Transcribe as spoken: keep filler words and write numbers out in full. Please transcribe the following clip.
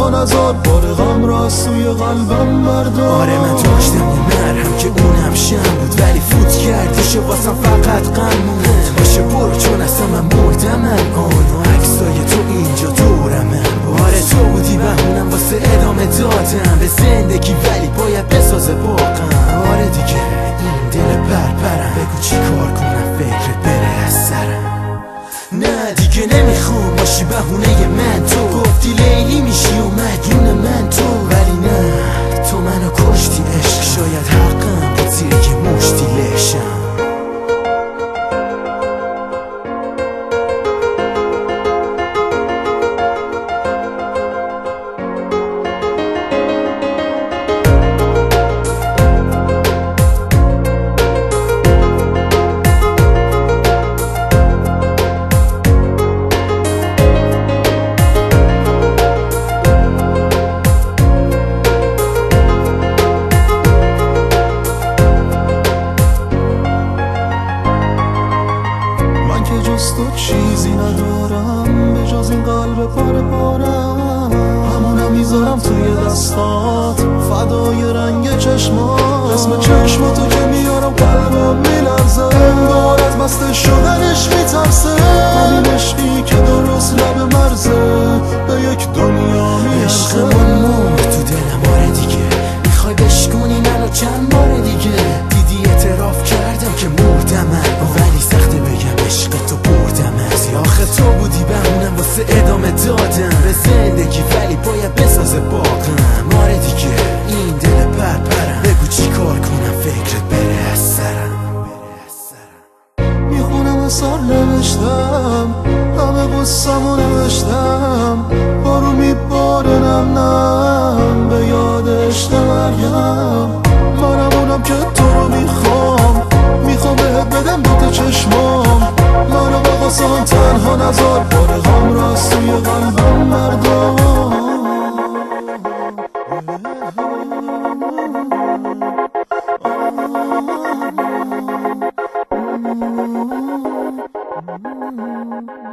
نزار، بار غم را از سوی قلبم بردار. آره من داشتم یه مرهم که اونم شم بود، ولی فوت کردیش و واسم فقط غم مونه. باشه برو چون اصلا من مردم الان، عکسای تو اینجا دورمه. آره تو بودی بهونم واسه ادامه دادم به زندگی، ولی باید بسازه واقعا. آره دیگه این دل پرپرم، بگو چی کار کنم فکرت بره از سرم. نه دیگه نمیخوام باشی بهونه من، تو گفتی لیلی میشی و مدیون من تو، ولی نه تو منو کشتی عشق. شاید حقم بود زیر یه مشتی لشم. تو چیزی ندارم به جز این قلب پاره پارم، همونم میذارم توی دستات فدای رنگ چشمات. اسم چشماتو که میارم قلبم میلرزه، انگار از مست شدنش میترسه. همین عشقی که درست لب مرزه به یک دنیا میرسه. عشقمون مرد تو دلم آره دیگه، میخوای بشکونی منو چند بار دیگه. دیدی اعتراف کردم که مردم ولی سخته بگم عشق تو بردم از. آخه تو بودی بهونم واسه ادامه دادم به زندگی، ولی باید بسازه واقعا. آره دیگه این دل پرپرم، بگو چی کار کنم فکرت بره از سرم. میخونم اثر نوشتم، همه قصه‌مو نوشتم. بارو میباره نم نم به یاد عشق مریم. منم اونم که تو رو میخوام، میخوام بهت بدم دوتا چشمام. منو با قصان تنها نزار، بار غم را از سوی قلبم بردار.